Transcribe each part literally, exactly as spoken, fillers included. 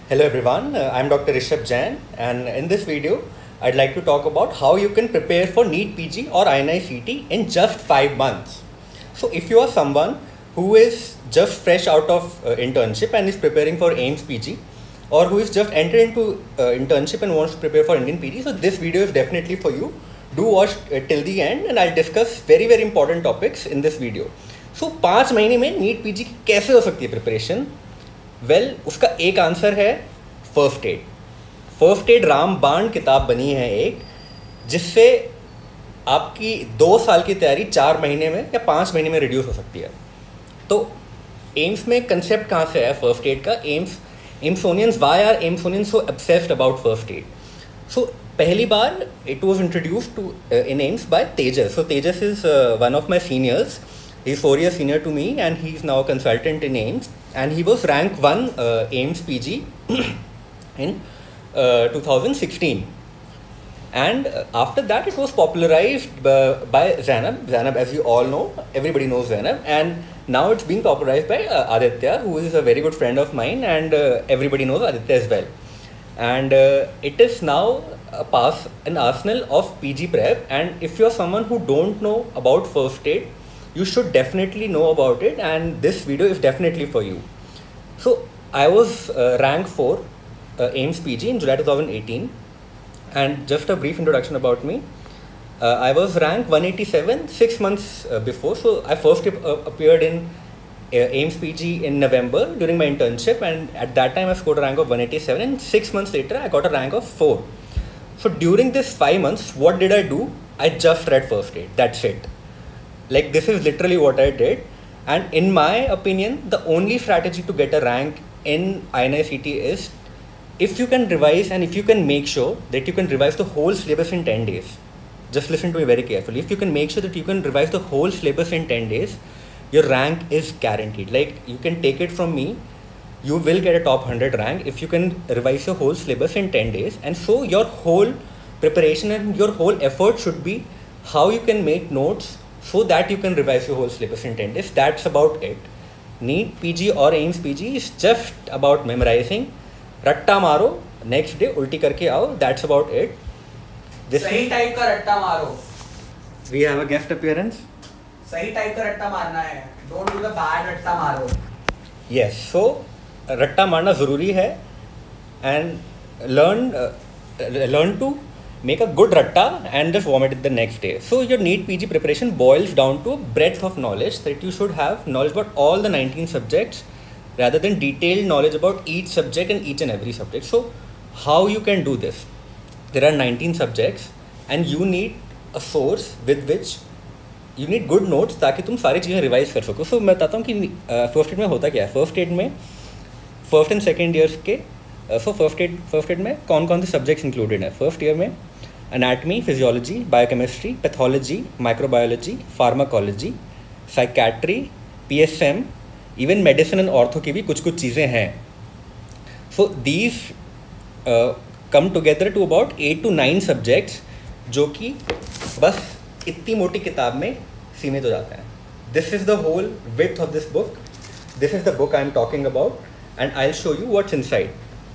Hello everyone, uh, I'm Doctor Rishabh Jain, and in this video I'd like to talk about how you can prepare for NEET P G or I N I C T in just five months. So if you are someone who is just fresh out of uh, internship and is preparing for AIIMS P G, or who is just entered into uh, internship and wants to prepare for Indian P G, so this video is definitely for you. Do watch uh, till the end and I'll discuss very very important topics in this video. So पाँच महीने में NEET P G की कैसे हो सकती है preparation? Well well, उसका एक आंसर है फर्स्ट एड. फर्स्ट एड रामबाण किताब बनी है एक, जिससे आपकी दो साल की तैयारी चार महीने में या पाँच महीने में रिड्यूस हो सकती है. तो एम्स में कंसेप्ट कहाँ से है फर्स्ट एड का? AIIMS AIIMSonians, why are AIIMSonians so obsessed about first aid? So पहली बार it was introduced to in AIIMS by Tejas. So Tejas is one of my seniors. He is four years senior to me and he is now a consultant in AIIMS, and he was rank one uh, AIIMS P G in uh, two thousand sixteen. And uh, after that it was popularized by, by Zainab. Zainab, as you all know, everybody knows Zainab, and now it's being popularized by uh, Aditya, who is a very good friend of mine, and uh, everybody knows Aditya as well. And uh, it is now a pass, an arsenal of P G prep, and if you are someone who don't know about first aid, you should definitely know about it, and this video is definitely for you. So I was uh, rank four uh, AIIMS P G in July twenty eighteen, and just a brief introduction about me. uh, I was rank one eighty-seven six months uh, before. So I first uh, appeared in uh, AIIMS P G in November during my internship, and at that time I scored a rank of one eighty-seven, and six months later I got a rank of four. So during this five months, what did I do? I just read first aid. That's it. Like, this is literally what I did, and in my opinion the only strategy to get a rank in I N I C T is if you can revise, and if you can make sure that you can revise the whole syllabus in ten days. Just listen to me very carefully. If you can make sure that you can revise the whole syllabus in ten days, your rank is guaranteed. Like, you can take it from me, you will get a top one hundred rank if you can revise your whole syllabus in ten days. And so your whole preparation and your whole effort should be how you can make notes so that you can revise your whole syllabus in ten days. That's about it. NEET P G or AIIMS P G is just about memorizing. रट्टा मारो, next day उल्टी करके आओ. That's about it. This सही type का रट्टा मारो. We have a guest appearance. सही टाइप का रट्टा मारना है. Don't do the bad रट्टा मारो. Yes, so रट्टा मारना ज़रूरी है, and learn uh, learn to make a good ratta and just vomit it the next day. So your NEET P G preparation boils down to breadth of knowledge, that you should have knowledge about all the nineteen subjects rather than detailed knowledge about each subject and each and every subject. So how you can do this? There are nineteen subjects and you need a source with which you need good notes ताकि तुम सारी चीज़ें revise कर सको. So मैं बताता हूँ कि फर्स्ट एड में होता क्या है. फर्स्ट एड में फर्स्ट एंड सेकेंड ईयर्स के so first aid first aid में कौन कौन से सब्जेक्ट्स इंक्लूडेड हैं. फर्स्ट ईयर में anatomy, physiology, biochemistry, pathology, microbiology, pharmacology, psychiatry, P S M, even medicine and ortho की भी कुछ कुछ चीज़ें हैं. So these uh, come together to about eight to nine subjects, जो कि बस इतनी मोटी किताब में सीमित हो जाते हैं. This is the whole width of this book. This is the book I am talking about, and I'll show you what's inside.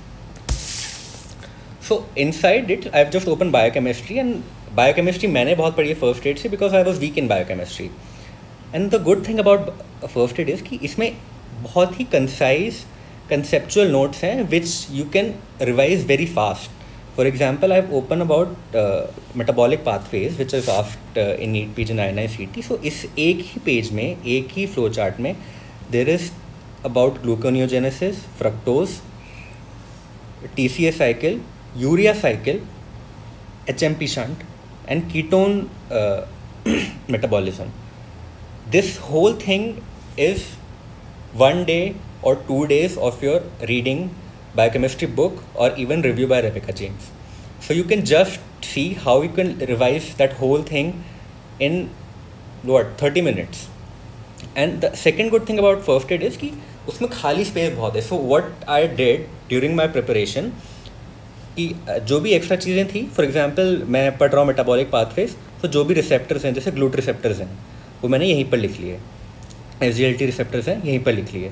So inside it, I've just opened biochemistry, and biochemistry मैंने बहुत पढ़ी है first aid से because I was weak in biochemistry. And the good thing about first aid is कि इसमें बहुत ही concise conceptual notes हैं which you can revise very fast. For example, I've opened about uh, metabolic pathways which is asked uh, in NEET P G and I N I C T. So इस एक ही page में, एक ही flow chart में there is about gluconeogenesis, fructose, T C A cycle, urea cycle, H M P shunt, and ketone uh, metabolism. This whole thing is one day or two days of your reading biochemistry book or even review by Rebecca James. So you can just see how you can revise that whole thing in what thirty minutes. And the second good thing about first aid is कि उसमें खाली space बहुत है. So what I did during my preparation, कि जो भी extra चीज़ें थी, फॉर एग्जांपल मैं पढ़ रहा हूँ मेटाबॉलिक पाथवेज, तो जो भी रिसेप्टर्स हैं जैसे ग्लूट रिसेप्टर्स हैं वो मैंने यहीं पर लिख लिए. S G L T receptors हैं यहीं पर लिख लिए.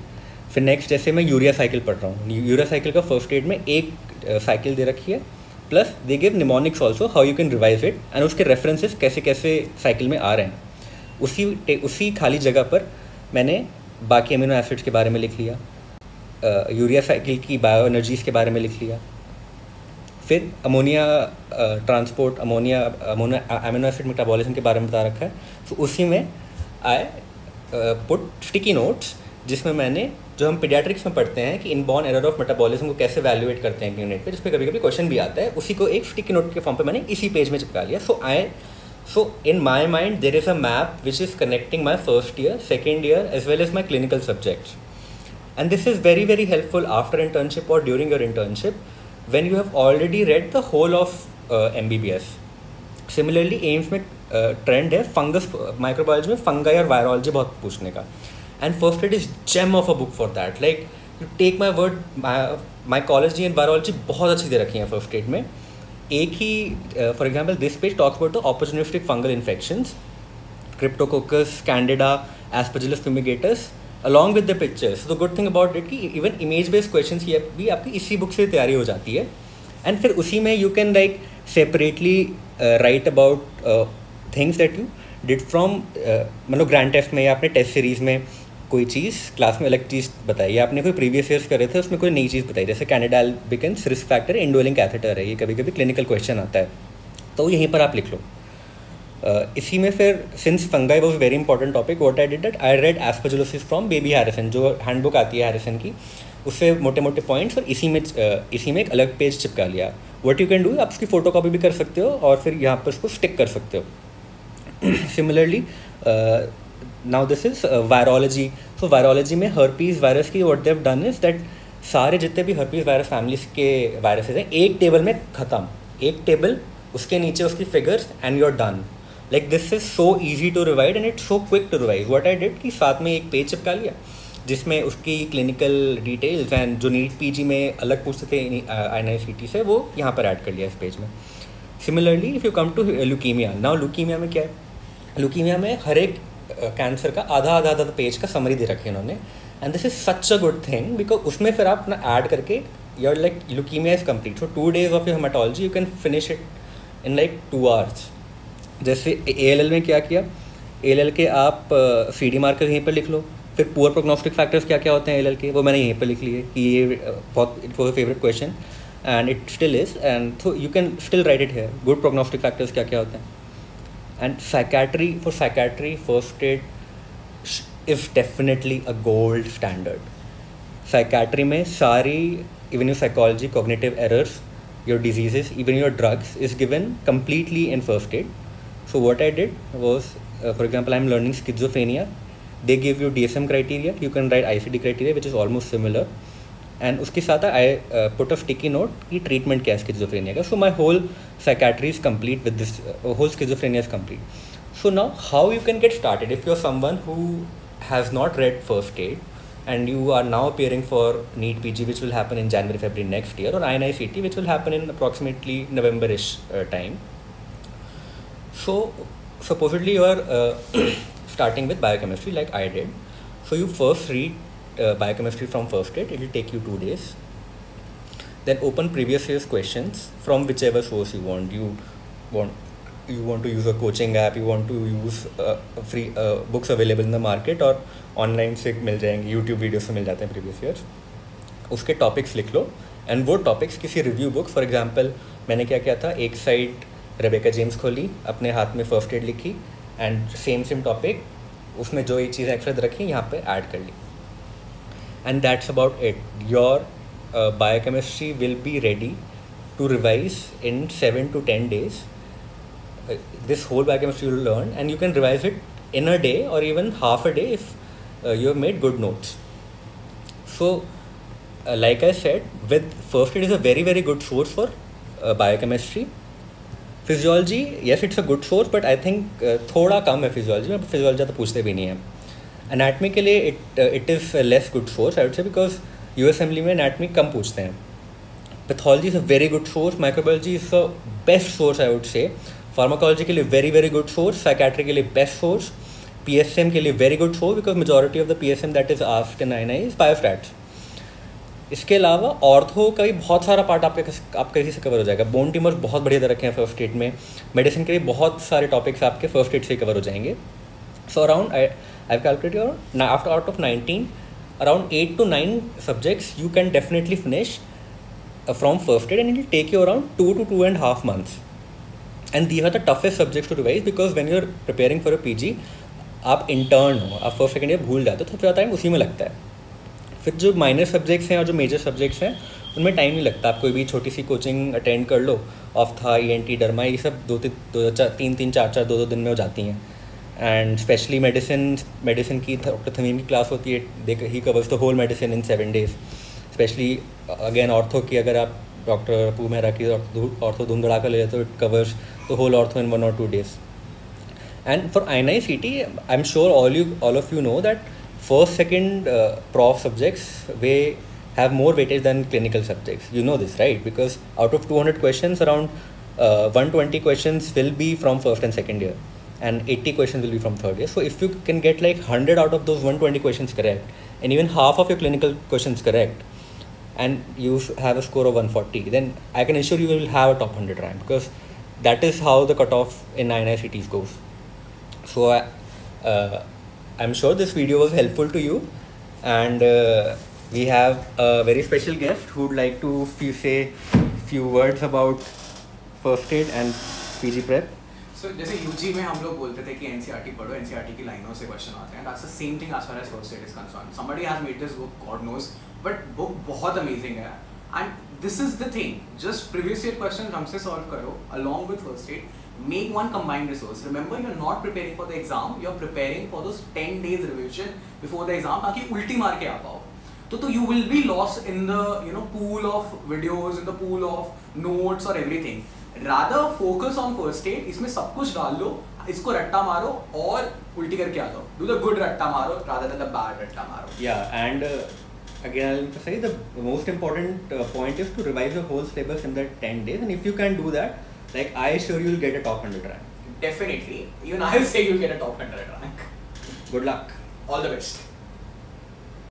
फिर नेक्स्ट जैसे मैं यूरिया साइकिल पढ़ रहा हूँ, यूरिया साइकिल का फर्स्ट एड में एक साइकिल दे रखी है, प्लस दे give mnemonics also how you can revise it, and उसके रेफरेंसेस कैसे कैसे साइकिल में आ रहे हैं। उसी उसी खाली जगह पर मैंने बाकी अमीनो एसिड्स के बारे में लिख लिया, यूरिया साइकिल की बायो एनर्जीज़ के बारे में लिख लिया, फिर ammonia transport, ammonia ammonia amino acid metabolism के बारे में बता रखा है। तो उसी में आई पुट स्टिकी नोट्स, जिसमें मैंने जो हम पीडियाट्रिक्स में पढ़ते हैं कि इनबॉर्न एरर ऑफ मेटाबॉलिज्म को कैसे वैल्यूएट करते हैं यूनिट पे, जिसमें कभी कभी क्वेश्चन भी आता है, उसी को एक स्टिकी नोट के फॉर्म पे मैंने इसी पेज में चिपका लिया। So I so in my mind there is a map which is connecting my first year, second year as well as my clinical subjects, and this is very very helpful after internship और during your internship when you have already read the whole of uh, M B B S. Similarly AIIMS में trend uh, है fungus microbiology में fungi और virology बहुत पूछने का, and first aid is gem of a book for that. Like you take my word, mycology and virology बहुत अच्छी दे रखी है फर्स्ट एड में। एक ही for example this page talks about the opportunistic fungal infections, cryptococcus, candida, aspergillus fumigatus, along with the pictures. तो good thing about it कि इवन इमेज बेस्ड क्वेश्चन की भी आपकी इसी बुक से तैयारी हो जाती है, एंड फिर उसी में you can like separately write about things that you did from, मतलब ग्रैंड टेस्ट में या आपने टेस्ट सीरीज़ में कोई चीज़ क्लास में अलग चीज़ बताई, या आपने कोई प्रीवियस ईयर्स करे थे उसमें कोई नई चीज़ बताई, जैसे candida albicans risk factor indwelling catheter है, ये कभी कभी क्लिनिकल क्वेश्चन आता है, तो यहीं पर आप लिख लो। Uh, इसी में फिर since fungi was very important topic, what I did that I read aspergillosis from baby Harrison, जो हैंडबुक आती है हैरिसन की, उससे मोटे मोटे पॉइंट्स, और इसी में uh, इसी में एक अलग पेज चिपका लिया। व्हाट यू कैन डू, आप उसकी फ़ोटो कॉपी भी कर सकते हो और फिर यहाँ पर उसको स्टिक कर सकते हो। Similarly now this is virology. So virology में हर्पीज़ वायरस की what they have done is that सारे जितने भी हर्पीज़ वायरस फैमिलीज के वायरसेस हैं एक टेबल में ख़त्म, एक टेबल, उसके नीचे उसकी figures, and you are done. Like this is so easy to revise and it's so quick to revise. What I did कि साथ में एक पेज चिपका लिया जिसमें उसकी क्लिनिकल डिटेल्स एंड जो नीट पीजी में अलग पूछते थे आई एन आई सी टी से, वो यहाँ पर ऐड कर लिया इस पेज में। Similarly if you come to leukemia, now leukemia में क्या है, ल्यूकीमिया में हर एक कैंसर uh, का आधा आधा आधा पेज का समरी दे रखे हैं उन्होंने, and this is such a good thing because उसमें फिर आप ना ऐड करके your like leukemia is complete, so two days of your hematology you can finish it in like two hours. जैसे ए एल एल में क्या किया, A L L के आप सी डी मार्कर यहीं पर लिख लो, फिर पुअर प्रोग्नोस्टिक फैक्टर्स क्या क्या होते हैं ए एल एल के, वो मैंने यहीं पर लिख लिए कि ये बहुत it was a favourite question and it still is, and so you can still write it here. Good prognostic factors क्या क्या होते हैं, and psychiatry, for psychiatry first aid is definitely a gold standard. Psychiatry में सारी, even your psychology, cognitive errors, your diseases, even your drugs is given completely in first aid. So what I did was, uh, for example, I'm learning schizophrenia. They give you D S M criteria. You can write I C D criteria, which is almost similar. And उसके साथ I uh, put a sticky note कि treatment क्या है schizophrenia का. So my whole psychiatry is complete with this. Uh, whole schizophrenia is complete. So now how you can get started if you're someone who has not read first aid and you are now appearing for NEET P G, which will happen in January, February next year, or I N I C T, which will happen in approximately November-ish uh, time. So supposedly you are uh, starting with biochemistry like I did. So you first read uh, biochemistry from first aid. It will take you two days. Then open previous year's questions from whichever source you want. You want you want to use a coaching app, you want to use uh, free uh, books available in the market, और online से मिल जाएंगे, YouTube video से मिल जाते हैं previous years. उसके topics लिख लो एंड वो टॉपिक्स किसी रिव्यू बुक, फॉर एग्जांपल मैंने क्या किया था, एक साइड रेबेका जेम्स खोली, अपने हाथ में फर्स्ट एड लिखी एंड सेम सेम टॉपिक उसमें जो ये चीज़ें एक्स्ट्रा रखी यहाँ पे ऐड कर ली, and that's about it. Your biochemistry will be ready to revise in seven to ten days. This whole biochemistry you will learn, and you can revise it in a day or even half a day if uh, you have made good notes. So uh, like I said, with first aid is a very very good source for uh, biochemistry. Physiology, yes, it's a good source, but I think uh, थोड़ा कम है physiology में, physiology तो पूछते भी नहीं है. Anatomy के लिए it uh, it is a less good source, I would say, because U S Assembly में anatomy कम पूछते हैं. Pathology is a very good source. Microbiology is the best source, I would say. Pharmacology के लिए very very good source, psychiatry के लिए best source, P S M के लिए very good show because majority of the P S M that is asked in I N I is biostats. इसके अलावा ortho का भी बहुत सारा पार्ट आपके आपके इसी से कवर हो जाएगा. बोन ट्यूमर्स बहुत बढ़िया रखे हैं फर्स्ट एड में. मेडिसिन के भी बहुत सारे टॉपिक्स आपके फर्स्ट एड से कवर हो जाएंगे. So around I I calculate your after out of nineteen around eight to nine subjects you can definitely finish uh, from first aid, and it will take you around two to two and a half months. And these are the toughest subjects to revise because when you're preparing for a P G, आप intern हो, आप first second year भूल जाते हो, तो सबसे ज़्यादा time उसी में लगता है. फिर जो माइनर सब्जेक्ट्स हैं और जो मेजर सब्जेक्ट्स हैं उनमें टाइम नहीं लगता. आप कोई भी छोटी सी कोचिंग अटेंड कर लो, ophtha, E N T, derma, ये सब दो तीन दो चार तीन तीन चार चार दो दो दिन में हो जाती हैं. एंड स्पेशली मेडिसिन मेडिसिन की डॉक्टर थमीम की क्लास होती है, देख ही covers the whole medicine in seven days. Specially again ortho की अगर आप डॉक्टर अपू मेहरा की ऑर्थो धूम धड़ा कर ले तो it covers the whole ortho in one और two days. And for I N I C E T I श्योर sure all you all of you know first second uh, prof subjects they have more weightage than clinical subjects. You know this, right? Because out of two hundred questions, around uh, one hundred twenty questions will be from first and second year, and eighty questions will be from third year. So if you can get like one hundred out of those one hundred twenty questions correct, and even half of your clinical questions correct, and you have a score of one forty, then I can assure you will have a top one hundred rank, because that is how the cutoff in I N I C Ts goes. So uh, I'm sure this video was helpful to you, and uh, we have a very special guest who would like to few, say few words about first aid and P G prep. So जैसे U G में हम लोग बोलते थे कि N C R T पढ़ो, N C R T की लाइनों से क्वेश्चन आते हैं. That's the same thing as far as first aid is concerned. Somebody has made this book, God knows, but book बहुत amazing है. And this is the thing, just previous year question ढंग से solve करो along with first aid. Make one combined resource. Remember, you're not preparing for the exam, you're preparing for those ten days revision before the exam ताकि उल्टी मार के आ पाओ. तो तो you will be lost in the you know pool of videos, in the pool of notes or everything. Rather focus on first aid. इसमें सब कुछ डाल लो, इसको रट्टा मारो और उल्टी करके आ जाओ. Do the good रट्टा मारो rather than the bad रट्टा मारो. Yeah, and uh, again I'll emphasize the most important uh, point is to revise the whole syllabus in the ten days, and if you can do that, like I assure you will get a top one hundred rank. Definitely. Even I'll say you'll get a top one hundred rank. Good luck. All the best.